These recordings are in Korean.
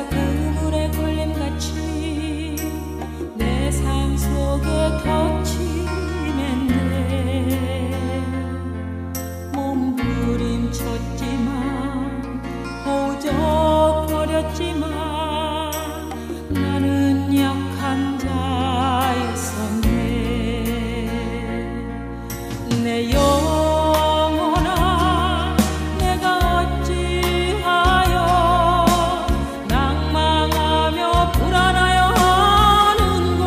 그물에 걸림같이 내 삶 속에 겹치는데 몸부림쳤지만 허우적거렸지만 나는 약한 자였었네. 내 영혼아 내가 어찌하여 낭망하며 불안하여 하는고.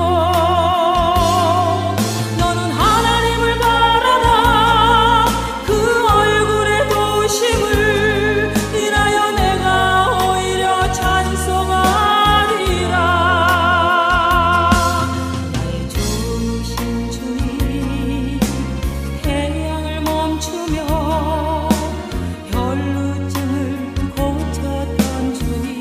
너는 하나님을 바라라. 그 얼굴의 도심을 인하여 내가 오히려 찬송하리라. 나의 좋으신 주님 태양을 멈추며 혈루증을 고쳤던 주님,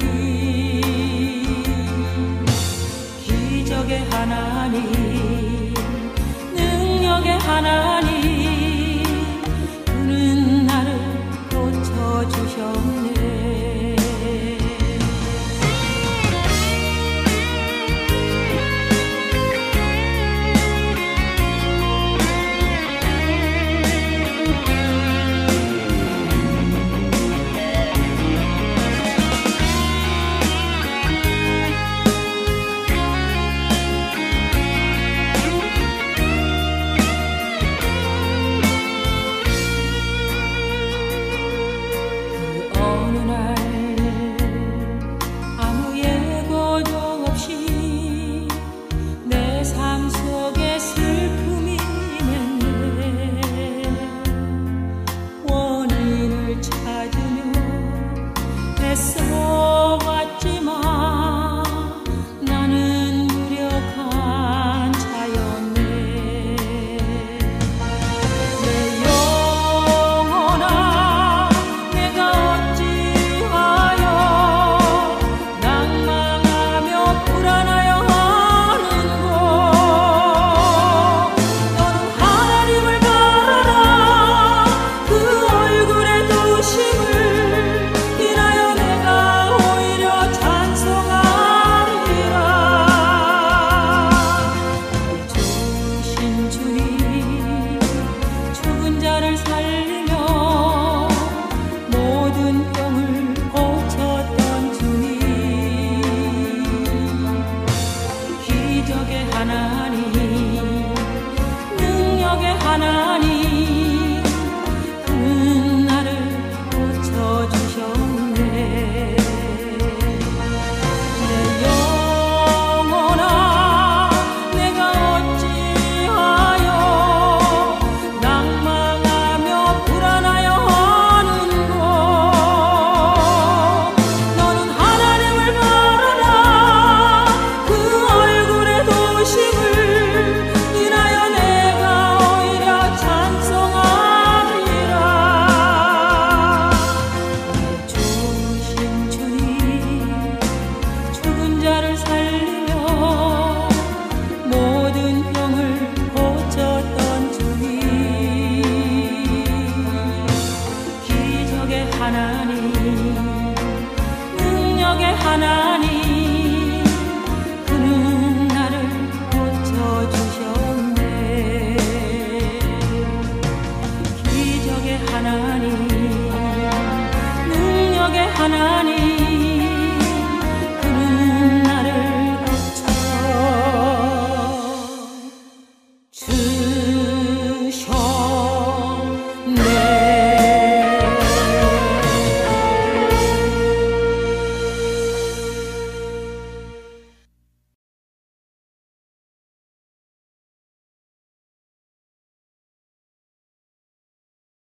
기적의 하나님, 능력의 하나님, 그는 나를 고쳐주셨네. 삶 속에 슬픔이 있는데 원인을 찾으며 애써왔지만 나는 무력한 자였네. 내 영혼아 내가 어찌하여 낭망하며 불안하여 하나님, 능력의 하나님, 그는 나를 고쳐주셨네. 내 영혼아 내가 어찌하여 낭망하며 불안하여 하는고. 너는 하나님을 바라라. 그 얼굴의 도심을 인하여 내가 오히려 찬송하리라. 내 좋으신 주님, 죽은 자를 살리며 모든 병을 고쳤던 주님, 기적의 하나님, 능력의 하나님, 그는 나를 고쳐주셨네. 기적의 하나님, 능력의 하나님,